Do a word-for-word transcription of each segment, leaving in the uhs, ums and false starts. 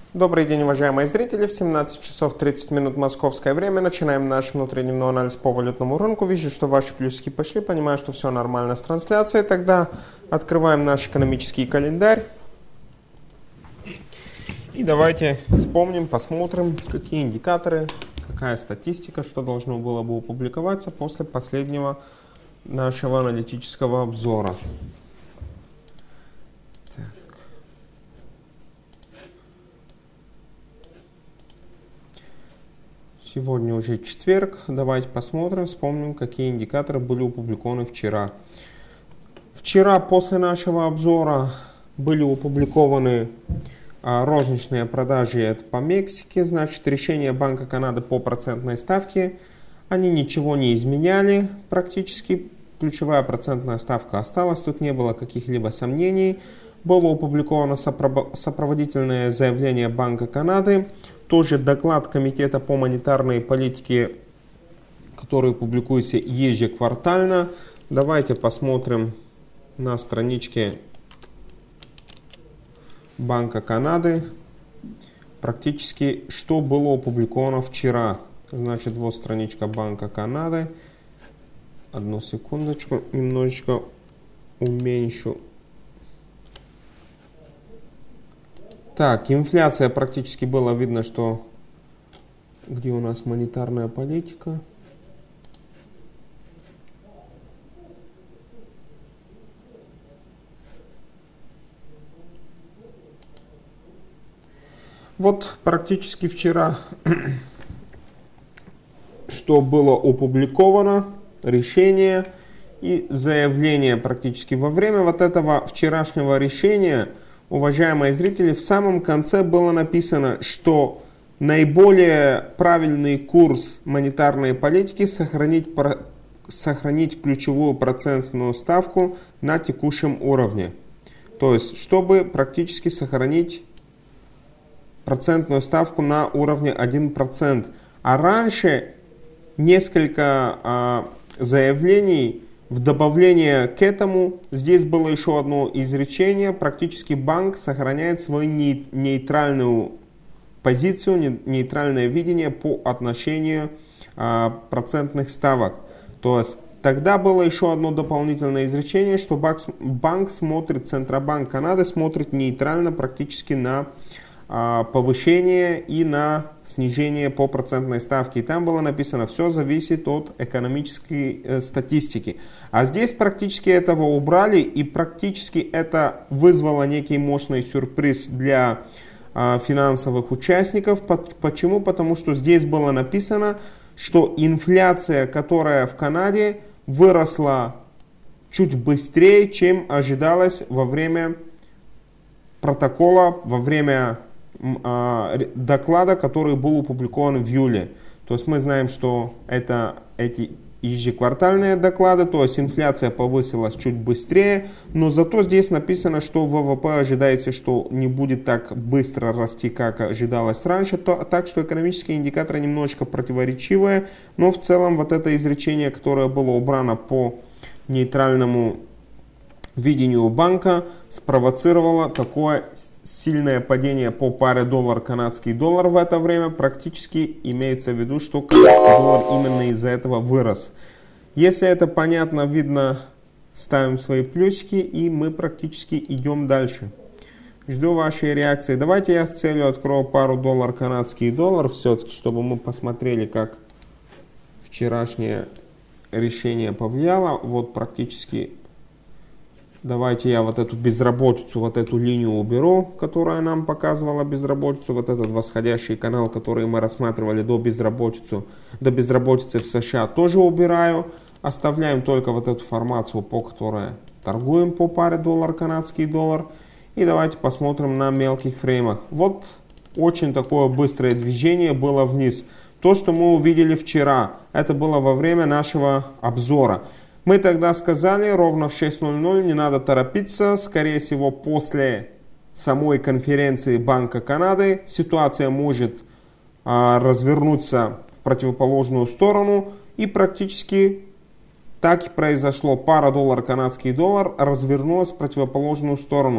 Добрый день, уважаемые зрители. В семнадцать часов тридцать минут московское время начинаем наш внутридневной анализ по валютному рынку. Вижу, что ваши плюсики пошли, понимаю, что все нормально с трансляцией. Тогда открываем наш экономический календарь. И давайте вспомним, посмотрим, какие индикаторы, какая статистика, что должно было бы опубликоваться после последнего нашего аналитического обзора. Сегодня уже четверг. Давайте посмотрим, вспомним, какие индикаторы были опубликованы вчера. Вчера после нашего обзора были опубликованы а, розничные продажи это по Мексике. Значит, решение Банка Канады по процентной ставке. Они ничего не изменяли практически. Ключевая процентная ставка осталась. Тут не было каких-либо сомнений. Было опубликовано сопроводительное заявление Банка Канады. Тоже доклад Комитета по монетарной политике, который публикуется ежеквартально. Давайте посмотрим на страничке Банка Канады. Практически, что было опубликовано вчера. Значит, вот страничка Банка Канады. Одну секундочку, немножечко уменьшу. Так, инфляция практически было видно, что где у нас монетарная политика. Вот практически вчера, что было опубликовано, решение и заявление практически во время вот этого вчерашнего решения. Уважаемые зрители, в самом конце было написано, что наиболее правильный курс монетарной политики сохранить, сохранить ключевую процентную ставку на текущем уровне. То есть, чтобы практически сохранить процентную ставку на уровне один процент. А раньше несколько а, заявлений. В добавление к этому, здесь было еще одно изречение, практически банк сохраняет свою нейтральную позицию, нейтральное видение по отношению а, процентных ставок. То есть тогда было еще одно дополнительное изречение, что банк, банк смотрит, Центробанк Канады смотрит нейтрально практически на а, повышение и на снижение по процентной ставке. И там было написано, все зависит от экономической э, статистики. А здесь практически этого убрали, и практически это вызвало некий мощный сюрприз для э, финансовых участников. Почему? Потому что здесь было написано, что инфляция, которая в Канаде, выросла чуть быстрее, чем ожидалось во время протокола, во время э, доклада, который был опубликован в июле. То есть мы знаем, что это эти ежеквартальные доклады, то есть инфляция повысилась чуть быстрее, но зато здесь написано, что ВВП ожидается, что не будет так быстро расти, как ожидалось раньше, то, так что экономические индикаторы немножечко противоречивые, но в целом вот это изречение, которое было убрано по нейтральному видению банка, спровоцировало такое сильное падение по паре доллар-канадский доллар в это время. Практически имеется в виду, что канадский доллар именно из-за этого вырос. Если это понятно, видно, ставим свои плюсики, и мы практически идем дальше. Жду вашей реакции. Давайте я с целью открою пару доллар-канадский доллар, все-таки, чтобы мы посмотрели, как вчерашнее решение повлияло. Вот практически... Давайте я вот эту безработицу, вот эту линию уберу, которая нам показывала безработицу. Вот этот восходящий канал, который мы рассматривали до безработицы, до безработицы в США, тоже убираю. Оставляем только вот эту формацию, по которой торгуем по паре доллар-канадский доллар. И давайте посмотрим на мелких фреймах. Вот очень такое быстрое движение было вниз. То, что мы увидели вчера, это было во время нашего обзора. Мы тогда сказали, ровно в шесть ноль ноль, не надо торопиться, скорее всего, после самой конференции Банка Канады ситуация может а, развернуться в противоположную сторону, и практически так и произошло. Пара доллар-канадский доллар развернулась в противоположную сторону.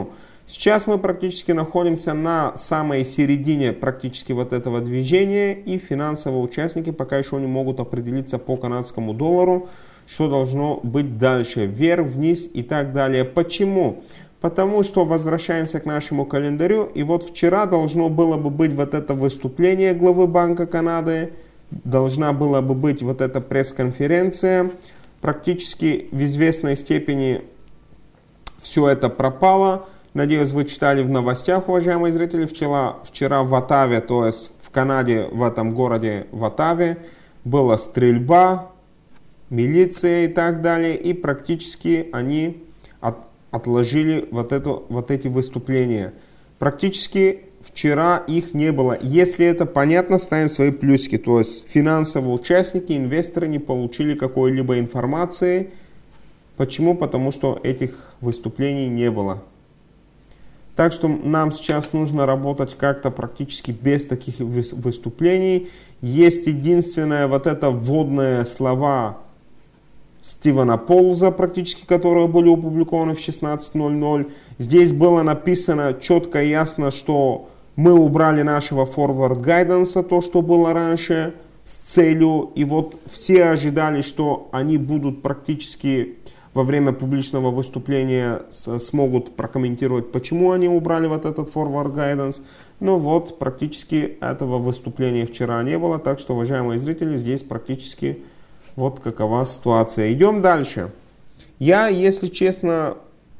Сейчас мы практически находимся на самой середине практически вот этого движения, и финансовые участники пока еще не могут определиться по канадскому доллару, что должно быть дальше, вверх, вниз и так далее. Почему? Потому что возвращаемся к нашему календарю, и вот вчера должно было бы быть вот это выступление главы Банка Канады, должна была бы быть вот эта пресс-конференция. Практически в известной степени все это пропало. Надеюсь, вы читали в новостях, уважаемые зрители, вчера, вчера в Оттаве, то есть в Канаде, в этом городе в Оттаве, была стрельба, милиция и так далее, и практически они от, отложили вот, эту, вот эти выступления. Практически вчера их не было. Если это понятно, ставим свои плюсики, то есть финансовые участники, инвесторы не получили какой-либо информации. Почему? Потому что этих выступлений не было. Так что нам сейчас нужно работать как-то практически без таких выступлений. Есть единственное вот это вводные слова Стивена Полза, практически, которые были опубликованы в шестнадцать ноль ноль. Здесь было написано четко и ясно, что мы убрали нашего forward guidance, то, что было раньше, с целью. И вот все ожидали, что они будут практически во время публичного выступления смогут прокомментировать, почему они убрали вот этот forward guidance. Но вот практически этого выступления вчера не было. Так что, уважаемые зрители, здесь практически вот какова ситуация. Идем дальше. Я, если честно,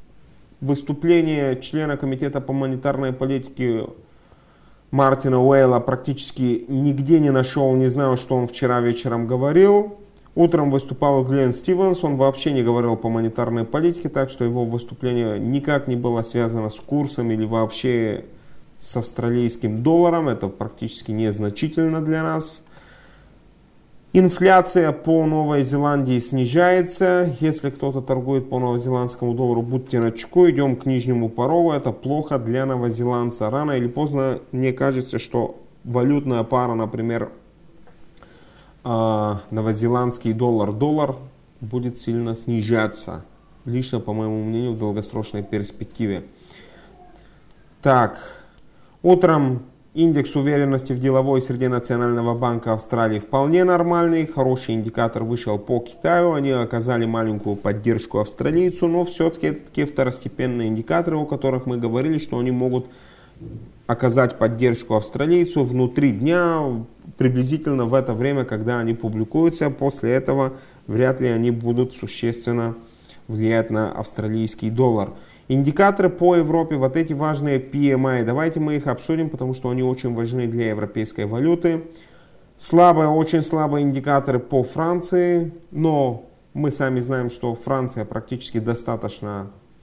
выступление члена комитета по монетарной политике Мартина Уэйла практически нигде не нашел. Не знаю, что он вчера вечером говорил. Утром выступал Глен Стивенс, он вообще не говорил по монетарной политике, так что его выступление никак не было связано с курсом или вообще с австралийским долларом. Это практически незначительно для нас. Инфляция по Новой Зеландии снижается. Если кто-то торгует по новозеландскому доллару, будьте начеку, идем к нижнему порогу. Это плохо для новозеландца. Рано или поздно, мне кажется, что валютная пара, например, новозеландский доллар-доллар будет сильно снижаться. Лично, по моему мнению, в долгосрочной перспективе. Так, утром индекс уверенности в деловой среде Национального банка Австралии вполне нормальный. Хороший индикатор вышел по Китаю. Они оказали маленькую поддержку австралийцу, но все-таки это такие второстепенные индикаторы, о которых мы говорили, что они могут оказать поддержку австралийцу внутри дня, приблизительно в это время, когда они публикуются. После этого вряд ли они будут существенно влиять на австралийский доллар. Индикаторы по Европе, вот эти важные пи эм ай, давайте мы их обсудим, потому что они очень важны для европейской валюты. Слабые, очень слабые индикаторы по Франции, но мы сами знаем, что Франция практически достаточно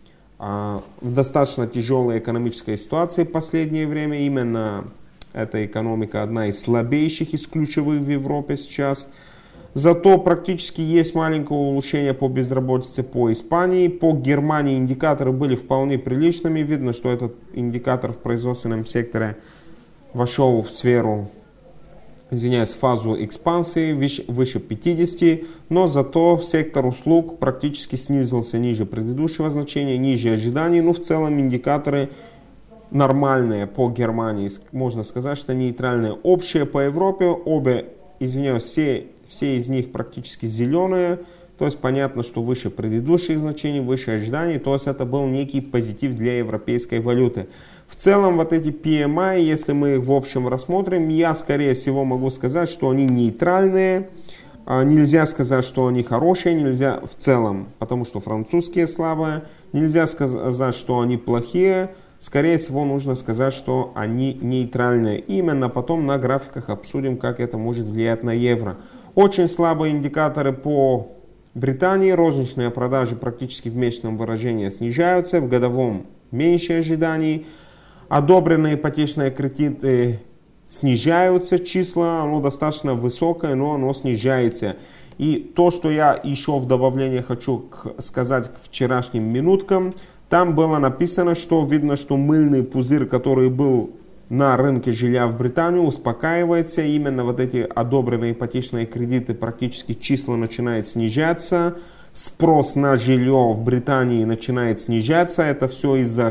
в достаточно тяжелой экономической ситуации в последнее время. Именно эта экономика одна из слабейших, из ключевых в Европе сейчас. Зато практически есть маленькое улучшение по безработице по Испании. По Германии индикаторы были вполне приличными. Видно, что этот индикатор в производственном секторе вошел в сферу, извиняюсь, фазу экспансии выше пятидесяти, но зато сектор услуг практически снизился ниже предыдущего значения, ниже ожиданий. Но в целом индикаторы нормальные по Германии, можно сказать, что нейтральные. Общие по Европе, обе, извиняюсь, все, все из них практически зеленые. То есть понятно, что выше предыдущих значений, выше ожиданий. То есть это был некий позитив для европейской валюты. В целом вот эти пи эм ай, если мы их в общем рассмотрим, я скорее всего могу сказать, что они нейтральные. Нельзя сказать, что они хорошие, нельзя в целом, потому что французские слабые. Нельзя сказать, что они плохие. Скорее всего, нужно сказать, что они нейтральные. Именно потом на графиках обсудим, как это может влиять на евро. Очень слабые индикаторы по Британии. Розничные продажи практически в месячном выражении снижаются, в годовом меньше ожиданий. Одобренные ипотечные кредиты снижаются, числа, оно достаточно высокое, но оно снижается. И то, что я еще в добавление хочу сказать к вчерашним минуткам, там было написано, что видно, что мыльный пузырь, который был на рынке жилья в Британии, успокаивается. Именно вот эти одобренные ипотечные кредиты, практически числа начинают снижаться. Спрос на жилье в Британии начинает снижаться. Это все из-за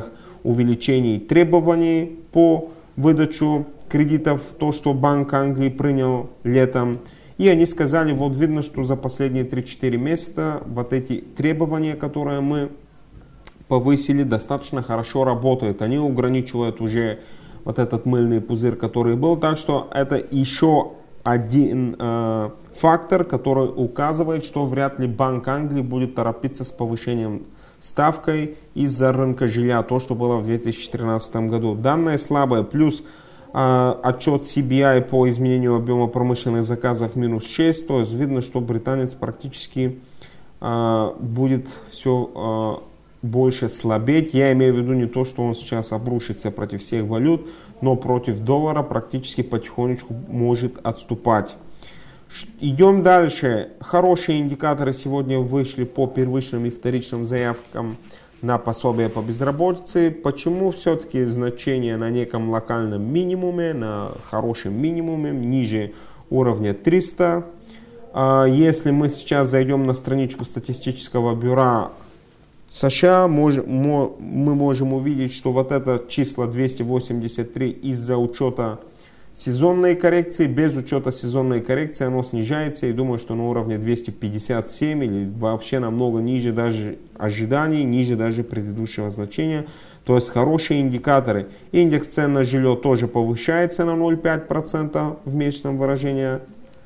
увеличении требований по выдаче кредитов, то, что Банк Англии принял летом. И они сказали, вот видно, что за последние три-четыре месяца вот эти требования, которые мы повысили, достаточно хорошо работают. Они ограничивают уже вот этот мыльный пузырь, который был. Так что это еще один э, фактор, который указывает, что вряд ли Банк Англии будет торопиться с повышением ставкой из-за рынка жилья, то, что было в две тысячи тринадцатом году. Данные слабые, плюс э, отчет си би ай по изменению объема промышленных заказов минус шесть, то есть видно, что британец практически э, будет все э, больше слабеть. Я имею в виду не то, что он сейчас обрушится против всех валют, но против доллара практически потихонечку может отступать. Идем дальше. Хорошие индикаторы сегодня вышли по первичным и вторичным заявкам на пособие по безработице. Почему все-таки значение на неком локальном минимуме, на хорошем минимуме, ниже уровня триста? Если мы сейчас зайдем на страничку статистического бюро США, мож, мо, мы можем увидеть, что вот это число двести восемьдесят три из-за учета сезонной коррекции. Без учета сезонной коррекции оно снижается. И думаю, что на уровне двести пятьдесят семь или вообще намного ниже даже ожиданий, ниже даже предыдущего значения. То есть хорошие индикаторы. Индекс цен на жилье тоже повышается на ноль целых пять десятых процента в месячном выражении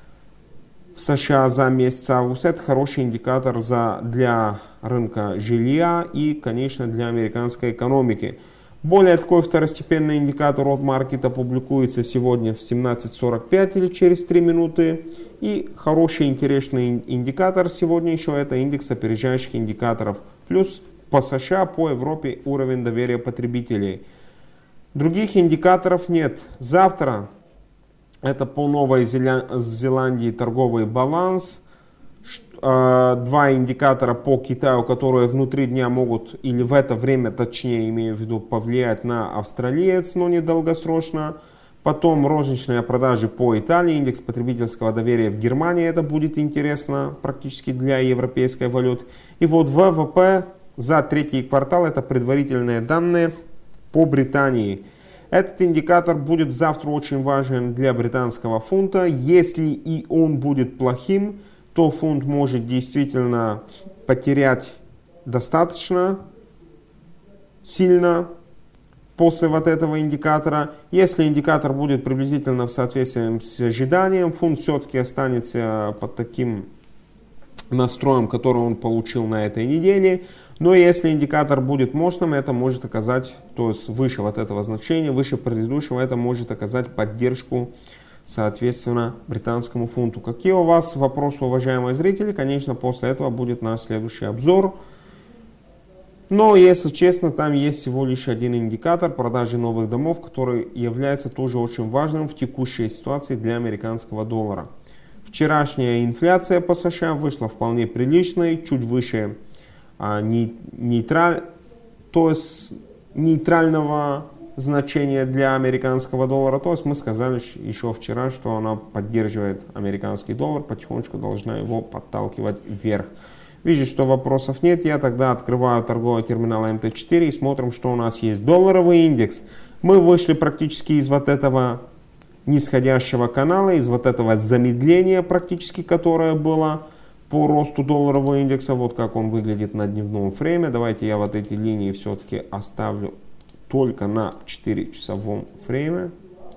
в США за месяц август. Это хороший индикатор за, для рынка жилья и, конечно, для американской экономики. Более такой второстепенный индикатор от маркета публикуется сегодня в семнадцать сорок пять или через три минуты. И хороший интересный индикатор сегодня еще это индекс опережающих индикаторов. Плюс по США, по Европе уровень доверия потребителей. Других индикаторов нет. Завтра это по Новой Зеландии торговый баланс. Два индикатора по Китаю, которые внутри дня могут, или в это время, точнее, имею в виду, повлиять на австралиец, но не долгосрочно. Потом розничные продажи по Италии, индекс потребительского доверия в Германии. Это будет интересно практически для европейской валюты. И вот вэ вэ пэ за третий квартал, это предварительные данные по Британии. Этот индикатор будет завтра очень важен для британского фунта. Если и он будет плохим, то фунт может действительно потерять достаточно сильно после вот этого индикатора. Если индикатор будет приблизительно в соответствии с ожиданием, фунт все-таки останется под таким настроем, который он получил на этой неделе. Но если индикатор будет мощным, это может оказать, то есть выше вот этого значения, выше предыдущего, это может оказать поддержку, соответственно, британскому фунту. Какие у вас вопросы, уважаемые зрители? Конечно, после этого будет наш следующий обзор. Но, если честно, там есть всего лишь один индикатор продажи новых домов, который является тоже очень важным в текущей ситуации для американского доллара. Вчерашняя инфляция по США вышла вполне приличной, чуть выше а, нейтраль, то есть нейтрального значения для американского доллара. То есть мы сказали еще вчера, что она поддерживает американский доллар, потихонечку должна его подталкивать вверх. Вижу, что вопросов нет, я тогда открываю торговый терминал эм тэ четыре и смотрим, что у нас есть. Долларовый индекс. Мы вышли практически из вот этого нисходящего канала, из вот этого замедления практически, которое было по росту долларового индекса. Вот как он выглядит на дневном фрейме. Давайте я вот эти линии все-таки оставлю только на четырехчасовом фрейме.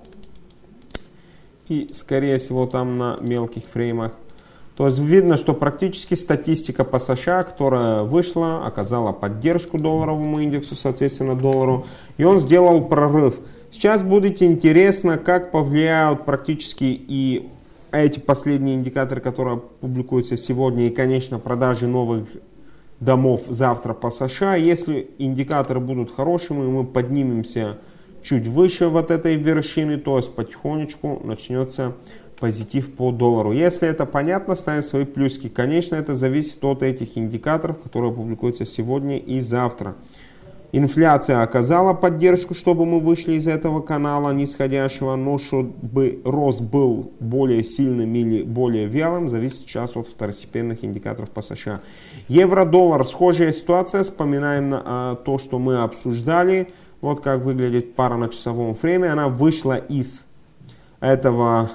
И скорее всего там на мелких фреймах. То есть видно, что практически статистика по США, которая вышла, оказала поддержку долларовому индексу, соответственно доллару. И он сделал прорыв. Сейчас будет интересно, как повлияют практически и эти последние индикаторы, которые публикуются сегодня. И, конечно, продажи новых домов завтра по США. Если индикаторы будут хорошими, мы поднимемся чуть выше вот этой вершины, то есть потихонечку начнется позитив по доллару. Если это понятно, ставим свои плюсики. Конечно, это зависит от этих индикаторов, которые публикуются сегодня и завтра. Инфляция оказала поддержку, чтобы мы вышли из этого канала нисходящего, но чтобы рост был более сильным или более вялым, зависит сейчас от второстепенных индикаторов по США. Евро-доллар, схожая ситуация, вспоминаем на, а, то, что мы обсуждали. Вот как выглядит пара на часовом фрейме. Она вышла из этого,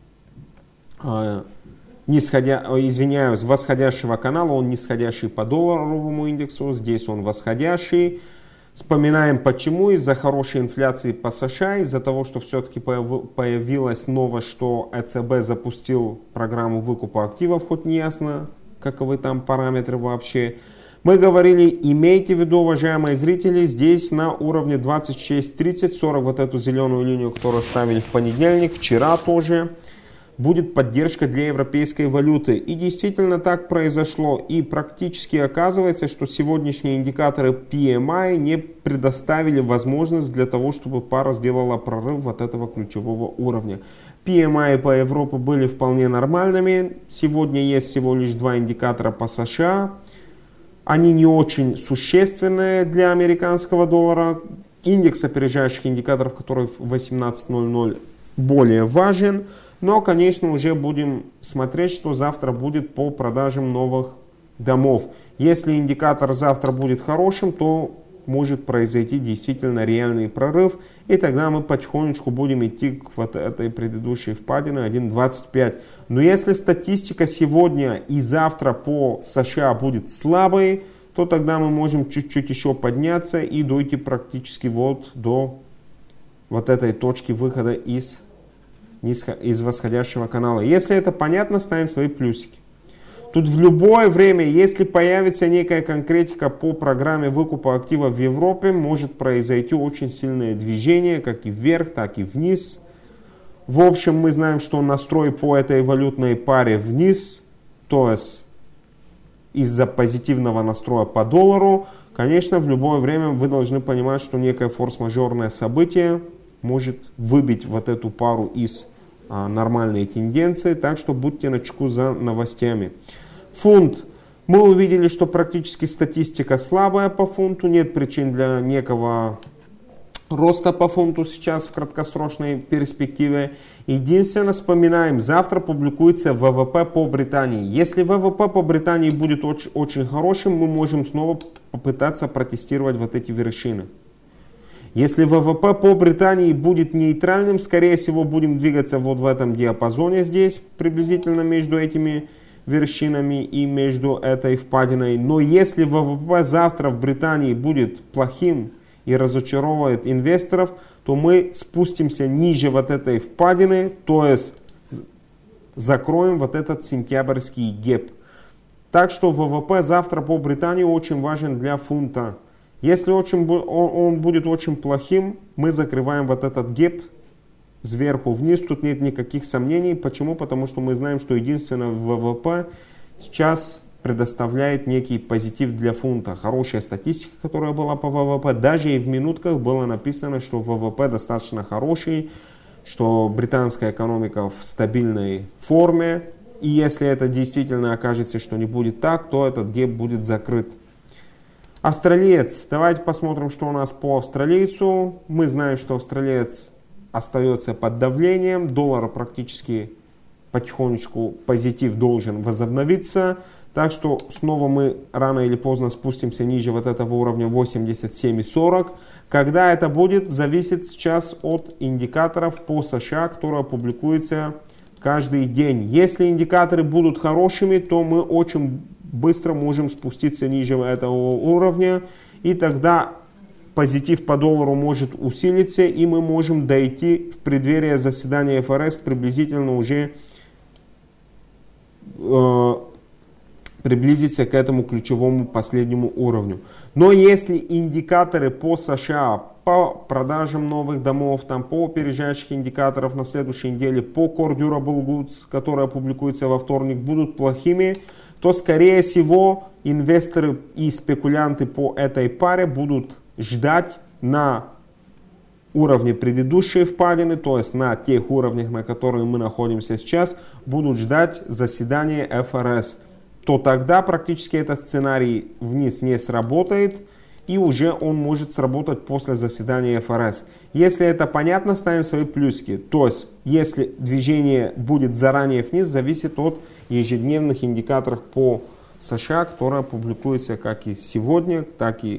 э, нисходя, извиняюсь, восходящего канала. Он нисходящий по долларовому индексу. Здесь он восходящий. Вспоминаем почему. Из-за хорошей инфляции по США, из-за того, что все-таки появилась новость, что э цэ бэ запустил программу выкупа активов, хоть не ясно, каковы там параметры вообще. Мы говорили, имейте в виду, уважаемые зрители, здесь на уровне двадцать шесть тридцать сорок, вот эту зеленую линию, которую ставили в понедельник, вчера тоже, будет поддержка для европейской валюты. И действительно так произошло. И практически оказывается, что сегодняшние индикаторы пи эм ай не предоставили возможность для того, чтобы пара сделала прорыв вот этого ключевого уровня. пи эм ай по Европе были вполне нормальными. Сегодня есть всего лишь два индикатора по США. Они не очень существенные для американского доллара. Индекс опережающих индикаторов, который в восемнадцать ноль ноль, более важен. Но, конечно, уже будем смотреть, что завтра будет по продажам новых домов. Если индикатор завтра будет хорошим, то может произойти действительно реальный прорыв. И тогда мы потихонечку будем идти к вот этой предыдущей впадине один двадцать пять. Но если статистика сегодня и завтра по США будет слабой, то тогда мы можем чуть-чуть еще подняться и дойти практически вот до вот этой точки выхода из, из восходящего канала. Если это понятно, ставим свои плюсики. Тут в любое время, если появится некая конкретика по программе выкупа активов в Европе, может произойти очень сильное движение, как и вверх, так и вниз. В общем, мы знаем, что настрой по этой валютной паре вниз, то есть из-за позитивного настроя по доллару. Конечно, в любое время вы должны понимать, что некое форс-мажорное событие может выбить вот эту пару из а, нормальной тенденции, так что будьте начеку за новостями. Фунт. Мы увидели, что практически статистика слабая по фунту, нет причин для некого роста по фунту сейчас в краткосрочной перспективе. Единственное, вспоминаем, завтра публикуется вэ вэ пэ по Британии. Если вэ вэ пэ по Британии будет очень, очень хорошим, мы можем снова попытаться протестировать вот эти вершины. Если вэ вэ пэ по Британии будет нейтральным, скорее всего будем двигаться вот в этом диапазоне здесь, приблизительно между этими вершинами и между этой впадиной. Но если вэ вэ пэ завтра в Британии будет плохим и разочаровывает инвесторов, то мы спустимся ниже вот этой впадины, то есть закроем вот этот сентябрьский гэп. Так что вэ вэ пэ завтра по Британии очень важен для фунта. Если очень, он будет очень плохим, мы закрываем вот этот гэп сверху вниз. Тут нет никаких сомнений. Почему? Потому что мы знаем, что единственное вэ вэ пэ сейчас предоставляет некий позитив для фунта. Хорошая статистика, которая была по вэ вэ пэ. Даже и в минутках было написано, что вэ вэ пэ достаточно хороший, что британская экономика в стабильной форме. И если это действительно окажется, что не будет так, то этот гэп будет закрыт. Австралиец. Давайте посмотрим, что у нас по австралийцу. Мы знаем, что австралиец остается под давлением. Доллар практически потихонечку позитив должен возобновиться. Так что снова мы рано или поздно спустимся ниже вот этого уровня восемьдесят семь сорок. Когда это будет, зависит сейчас от индикаторов по США, которые публикуются каждый день. Если индикаторы будут хорошими, то мы очень быстро можем спуститься ниже этого уровня. И тогда позитив по доллару может усилиться, и мы можем дойти в преддверие заседания эф эр эс приблизительно уже э, приблизиться к этому ключевому последнему уровню. Но если индикаторы по США, по продажам новых домов, там, по опережающих индикаторов на следующей неделе, по Core Durable Goods, которая публикуется во вторник, будут плохими, то, скорее всего, инвесторы и спекулянты по этой паре будут ждать на уровне предыдущей впадины, то есть на тех уровнях, на которых мы находимся сейчас, будут ждать заседания эф эр эс. То тогда практически этот сценарий вниз не сработает, и уже он может сработать после заседания эф эр эс. Если это понятно, ставим свои плюсики. То есть, если движение будет заранее вниз, зависит от ежедневных индикаторов по США, которые публикуются как и сегодня, так и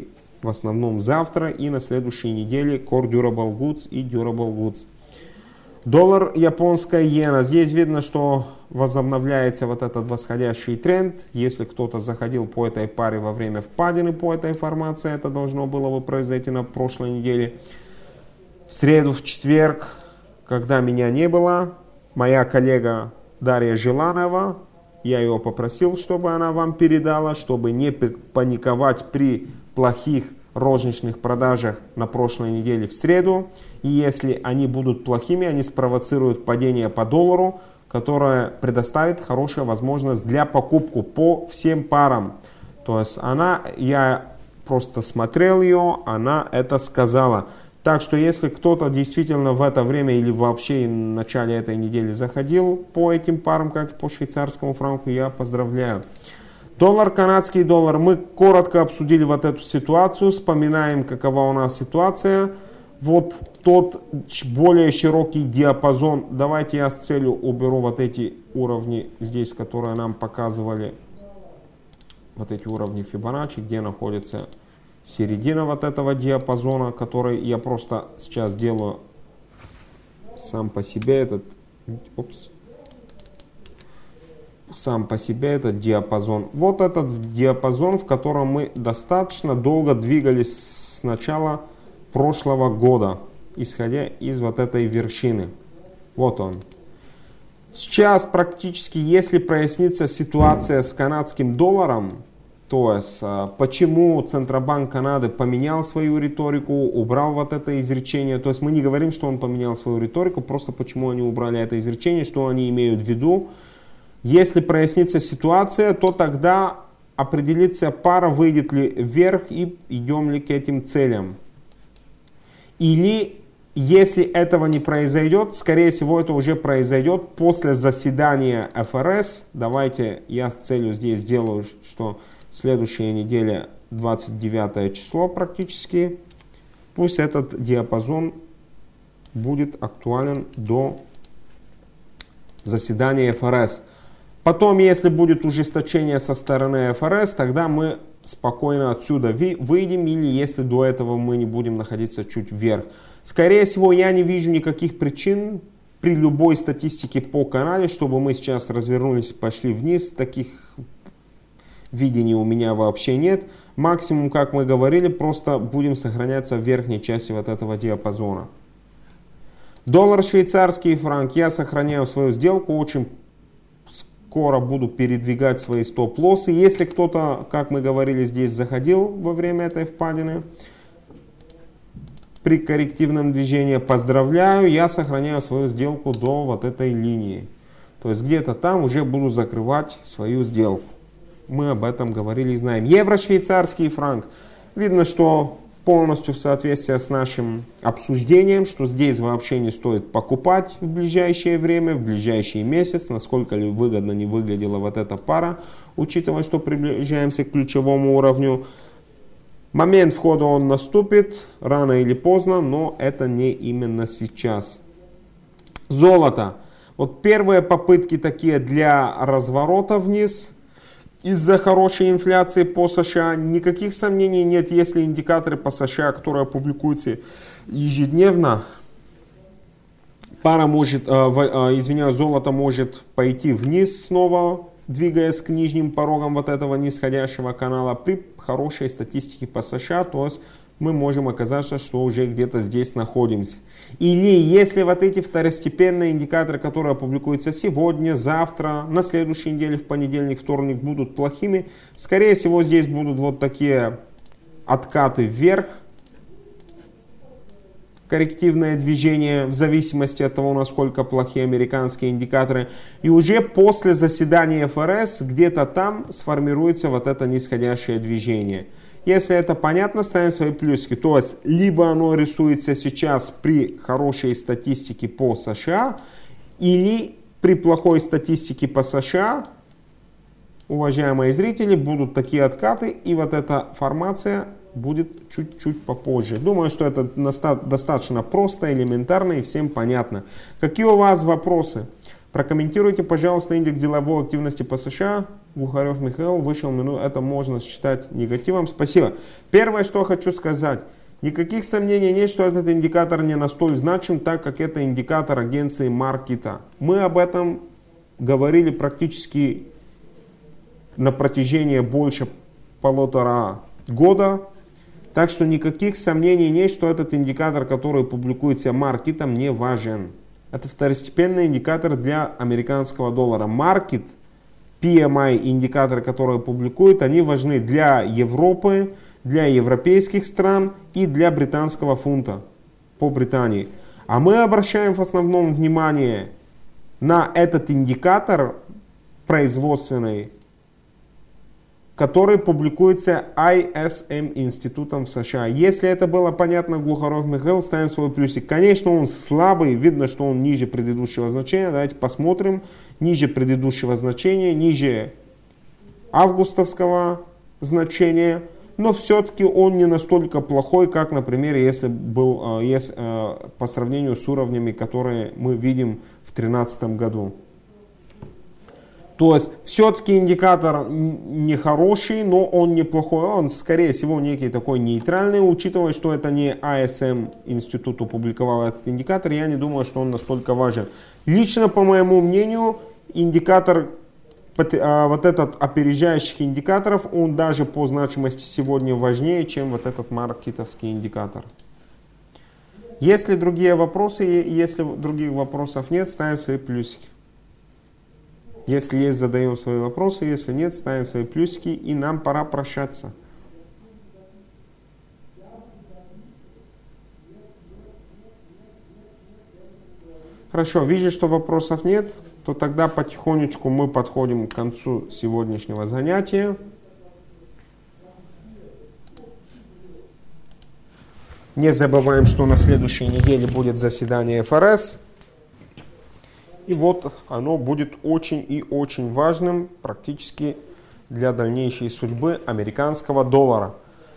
в основном завтра и на следующей неделе Core Durable Goods и Durable Goods. Доллар, японская иена. Здесь видно, что возобновляется вот этот восходящий тренд. Если кто-то заходил по этой паре во время впадины по этой формации, это должно было бы произойти на прошлой неделе. В среду, в четверг, когда меня не было, моя коллега Дарья Желанова, я ее попросил, чтобы она вам передала, чтобы не паниковать при плохих розничных продажах на прошлой неделе в среду. И если они будут плохими, они спровоцируют падение по доллару, которое предоставит хорошую возможность для покупки по всем парам. То есть она, я просто смотрел ее, она это сказала. Так что если кто-то действительно в это время или вообще в начале этой недели заходил по этим парам, как по швейцарскому франку, я поздравляю. Доллар, канадский доллар. Мы коротко обсудили вот эту ситуацию, вспоминаем, какова у нас ситуация. Вот тот более широкий диапазон. Давайте я с целью уберу вот эти уровни здесь, которые нам показывали. Вот эти уровни Фибоначчи, где находится середина вот этого диапазона, который я просто сейчас делаю сам по себе этот, опс, сам по себе этот диапазон. Вот этот диапазон, в котором мы достаточно долго двигались с начала прошлого года, исходя из вот этой вершины. Вот он. Сейчас практически, если прояснится ситуация с канадским долларом, то есть почему Центробанк Канады поменял свою риторику, убрал вот это изречение. То есть мы не говорим, что он поменял свою риторику, просто почему они убрали это изречение, что они имеют в виду. Если прояснится ситуация, то тогда определится пара, выйдет ли вверх и идем ли к этим целям. Или если этого не произойдет, скорее всего это уже произойдет после заседания эф эр эс. Давайте я с целью здесь сделаю, что следующая неделя, двадцать девятое число практически. Пусть этот диапазон будет актуален до заседания эф эр эс. Потом, если будет ужесточение со стороны эф эр эс, тогда мы спокойно отсюда выйдем, или если до этого мы не будем находиться чуть вверх. Скорее всего, я не вижу никаких причин при любой статистике по Канаде, чтобы мы сейчас развернулись и пошли вниз. Таких видений у меня вообще нет. Максимум, как мы говорили, просто будем сохраняться в верхней части вот этого диапазона. Доллар, швейцарский франк. Я сохраняю свою сделку. Очень скоро буду передвигать свои стоп-лоссы. Если кто-то, как мы говорили, здесь заходил во время этой впадины, при коррективном движении, поздравляю, я сохраняю свою сделку до вот этой линии. То есть где-то там уже буду закрывать свою сделку. Мы об этом говорили и знаем. Евро, швейцарский франк. Видно, что полностью в соответствии с нашим обсуждением, что здесь вообще не стоит покупать в ближайшее время, в ближайший месяц, насколько ли выгодно не выглядела вот эта пара, учитывая, что приближаемся к ключевому уровню. Момент входа он наступит рано или поздно, но это не именно сейчас. Золото. Вот первые попытки такие для разворота вниз. Из-за хорошей инфляции по США никаких сомнений нет, если индикаторы по США, которые публикуются ежедневно, пара может, э, э, извиняюсь, золото может пойти вниз снова, двигаясь к нижним порогам вот этого нисходящего канала при хорошей статистике по США, то есть мы можем оказаться, что уже где-то здесь находимся. Или если вот эти второстепенные индикаторы, которые публикуются сегодня, завтра, на следующей неделе, в понедельник, вторник, будут плохими, скорее всего здесь будут вот такие откаты вверх, коррективное движение в зависимости от того, насколько плохие американские индикаторы. И уже после заседания эф эр эс где-то там сформируется вот это нисходящее движение. Если это понятно, ставим свои плюсики. То есть, либо оно рисуется сейчас при хорошей статистике по США, или при плохой статистике по США, уважаемые зрители, будут такие откаты, и вот эта формация будет чуть-чуть попозже. Думаю, что это достаточно просто, элементарно и всем понятно. Какие у вас вопросы? Прокомментируйте, пожалуйста, индекс деловой активности по США. Глухарев Михаил вышел минут. Это можно считать негативом. Спасибо. Первое, что хочу сказать. Никаких сомнений нет, что этот индикатор не настолько значим, так как это индикатор агенции Маркета. Мы об этом говорили практически на протяжении больше полутора года. Так что никаких сомнений нет, что этот индикатор, который публикуется Маркетом, не важен. Это второстепенный индикатор для американского доллара. Маркет, пи эм ай индикаторы, которые публикуют, они важны для Европы, для европейских стран и для британского фунта по Британии. А мы обращаем в основном внимание на этот индикатор производственный, который публикуется ай эс эм институтом в США. Если это было понятно, Глухарев Михаил, ставим свой плюсик. Конечно, он слабый, видно, что он ниже предыдущего значения. Давайте посмотрим. Ниже предыдущего значения, ниже августовского значения. Но все-таки он не настолько плохой, как, например, если был если, по сравнению с уровнями, которые мы видим в две тысячи тринадцатом году. То есть, все-таки индикатор не хороший, но он неплохой. Он, скорее всего, некий такой нейтральный. Учитывая, что это не ай эс эм институт опубликовал этот индикатор, я не думаю, что он настолько важен. Лично, по моему мнению, индикатор, вот этот опережающих индикаторов, он даже по значимости сегодня важнее, чем вот этот маркетовский индикатор. Есть ли другие вопросы? Если других вопросов нет, ставим свои плюсики. Если есть, задаем свои вопросы. Если нет, ставим свои плюсики. И нам пора прощаться. Хорошо, вижу, что вопросов нет. То тогда потихонечку мы подходим к концу сегодняшнего занятия. Не забываем, что на следующей неделе будет заседание эф эр эс. И вот оно будет очень и очень важным практически для дальнейшей судьбы американского доллара.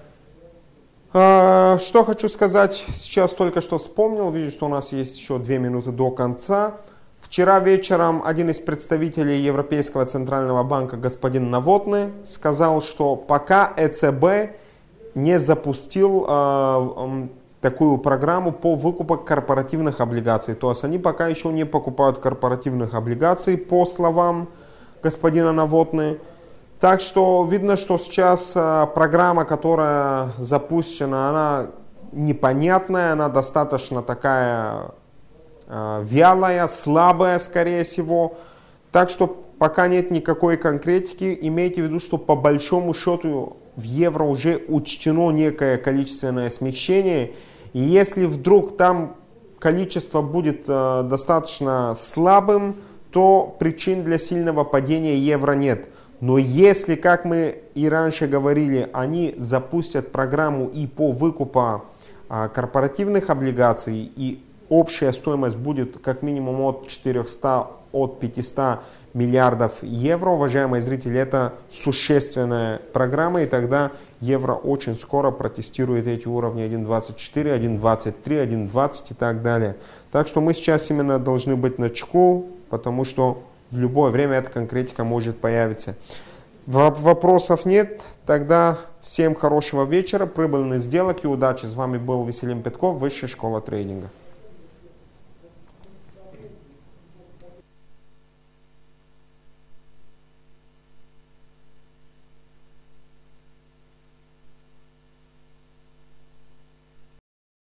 А, что хочу сказать, сейчас только что вспомнил, вижу, что у нас есть еще две минуты до конца. Вчера вечером один из представителей Европейского центрального банка, господин Новотный, сказал, что пока э цэ бэ не запустил э, такую программу по выкупу корпоративных облигаций. То есть они пока еще не покупают корпоративных облигаций, по словам господина Новотны. Так что видно, что сейчас э, программа, которая запущена, она непонятная, она достаточно такая э, вялая, слабая, скорее всего. Так что пока нет никакой конкретики. Имейте в виду, что по большому счету в евро уже учтено некое количественное смягчение. И если вдруг там количество будет э, достаточно слабым, то причин для сильного падения евро нет. Но если, как мы и раньше говорили, они запустят программу и по выкупу э, корпоративных облигаций, и общая стоимость будет как минимум от четырёхсот, от пятисот миллиардов евро, уважаемые зрители, это существенная программа, и тогда евро очень скоро протестирует эти уровни один двадцать четыре, один двадцать три, один двадцать и так далее. Так что мы сейчас именно должны быть начеку, потому что в любое время эта конкретика может появиться. Вопросов нет, тогда всем хорошего вечера, прибыльных сделок и удачи. С вами был Веселим Петков, Высшая школа трейдинга.